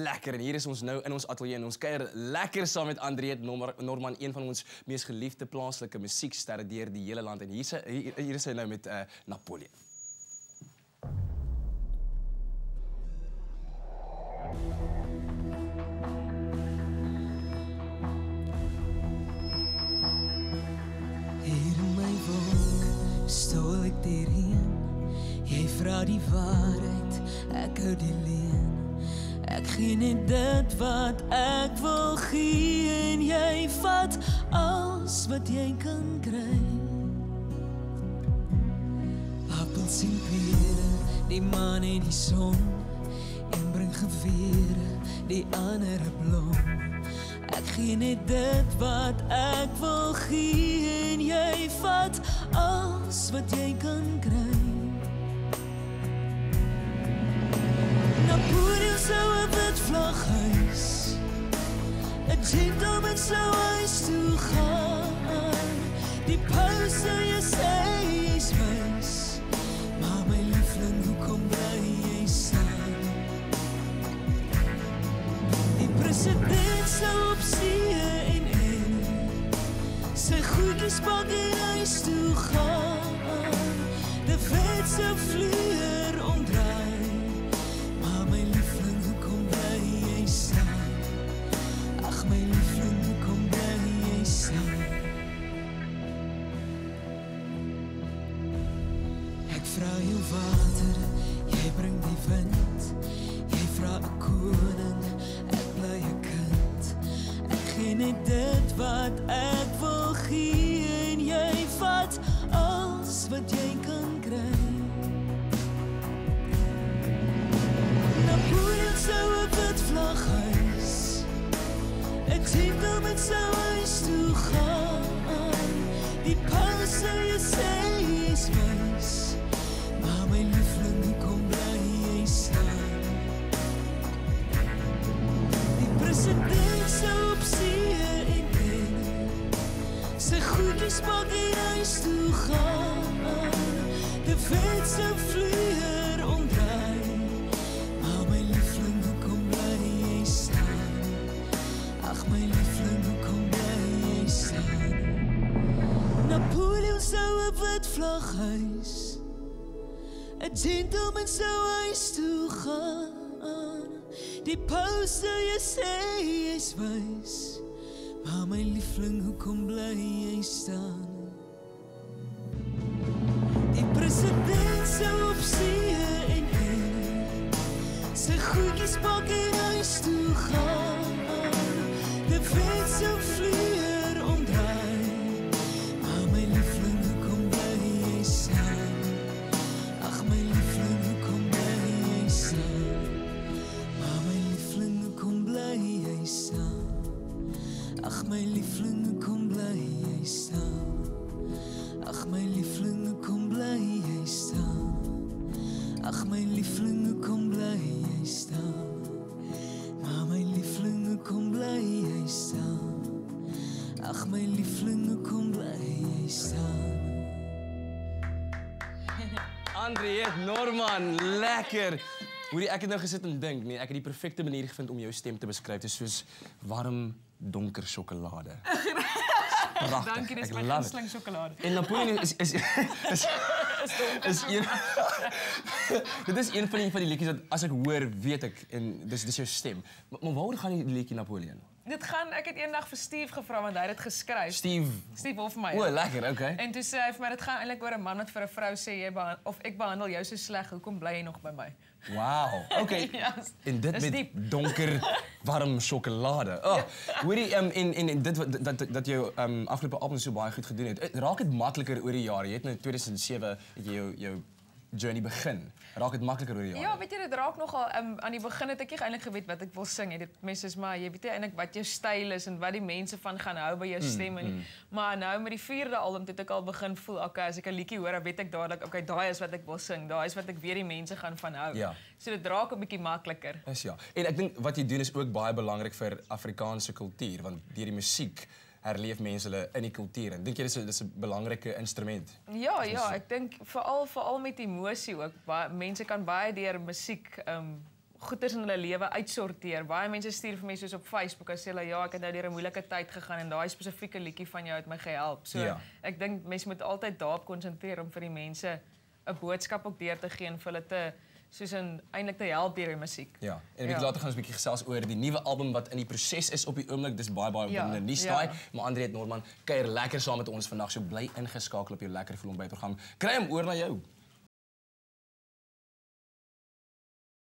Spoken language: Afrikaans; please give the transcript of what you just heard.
lekker en hier is ons nou in ons ateljee en ons kuier lekker saam met Andriette Norman, een van ons mees geliefde plaaslike musieksterre deur die hele land en hier is hy nou met Napoleon. Hier in my wolk stol ek hierheen. Jy vra die waarheid, ek hou die leen. Ek gee net dit wat ek wil gee en jy vat alles wat jy kan kry. Appels en pere, die maan en die son. Een bring gewere, die ander 'n blom. Ek gee net dit wat ek wil gee en jy vat alles wat jy kan kry. Napoleon sou 'n wit vlaghuis, 'n gentleman sou huis toe gaan. Die paus sou jy sê jy's wys, maar my liefling, hoekom bly jy staan? Die president sou op see en sy goedjies pak en huis toe gaan. De wet sou vleuer omdraai, maar my liefling, hoekom bly jy staan? Ag my liefling, hoekom bly jy staan? Ek vra jou water, jy bring die wind. Jy vra 'n koning, ek bly 'n kind. Ek gee net dit wat ek wil gee en jy vat alles wat jy kan kry. Napoleon sou 'n wit vlaghuis, 'n gentleman sou huis toe gaan. Die paus sou jy sê jy's wys, maar my liefling, hoekom bly jy staan? Die president sou op see en sy goedjies pak en huis toe gaan. De wet sou vleuer omdraai, maar my liefling, hoekom bly jy staan? Ag my liefling, hoekom bly jy staan? Napoleon sou 'n wit vlaghuis, 'n gentleman sou huis toe gaan. Die paus sou jy sê jy's wys, maar my liefling, hoekom bly jy staan? Die president sou op see en sy goedjies pak en huis toe gaan. De wet sou vleuer omdraai, maar my liefling, hoekom bly jy staan? Ag my liefling, hoekom bly jy staan? Maar my liefling, hoekom bly jy staan? Ag my liefling, hoekom bly jy staan? Ag my liefling, hoekom bly jy staan? Ag my liefling, hoekom bly jy staan? Maar my liefling, hoekom bly jy staan? Ag my liefling, hoekom bly jy staan? Andriette Norman, lekker! Hoorie, ek het nou gesit en dink, nee, ek het die perfekte manier gevind om jou stem te beskryf. Dit is soos warm, donker sjokolade. Pragtig. Dankie, dis ek my love gunsteling sjokolade. En Napoleon is een dit is een van die liedjies wat as ek hoor, weet ek en dis jou stem. Maar waaroor gaan die liedjie Napoleon? Dit gaan, ek het eendag vir Steve gevra want hy het dit geskryf. Steve Hofmeyer. O, lekker, okay. En toe sê hy vir my dit gaan eintlik oor 'n man wat vir 'n vrou sê of ek behandel jou so sleg, hoekom bly jy nog by my? Wow, okay. Yes, en dit dis met diep. Donker, warm sjokolade. Oh, hoorie, en dit dat jou afgelope album so baie goed gedoen het. Raak dit makliker oor die jare? Jy het nou 2007 het jy jou journey begin. Raak dit makliker oor die jare? Ja, weet jy, dit raak nogal aan die begin het ek nie eintlik geweet wat ek wil sing. Dit mense is maar jy weet nie eintlik wat jou styl is en wat die mense van gaan hou by jou stem en maar nou met die 4de album het ek al begin voel, okay, as ek 'n liedjie hoor, dan weet ek dadelik, okay, daai is wat ek wil sing. Daai is wat ek weet die mense gaan van hou. Ja. So dit raak 'n bietjie makliker. Is ja. En ek dink wat jy doen is ook baie belangrik vir Afrikaanse kultuur want deur die musiek herleef mense hulle in die kultuur. En dink jy dis 'n belangrike instrument? Ja, ek dink veral met emosie ook. Mense kan baie deur musiek goeders in hulle lewe uitsorteer. Baie mense stuur vir my soos op Facebook en sê hulle ja, ek het nou deur 'n moeilike tyd gegaan en daai spesifieke liedjie van jou het my gehelp. So Ja. ek dink mense moet altyd daarop konsentreer om vir die mense 'n boodskap ook deur te gee en vir hulle te soos eintlik te help deur die musiek. Ja, en 'n bietjie later gaan ons 'n bietjie gesels oor die nuwe album wat in die proses is op die oomblik. Dis baie opwindende nuus daai. Maar Andriette Norman kuier lekker saam met ons vandag. So bly ingeskakel op jou lekker voel ontbytprogram. Kry hom oor na jou.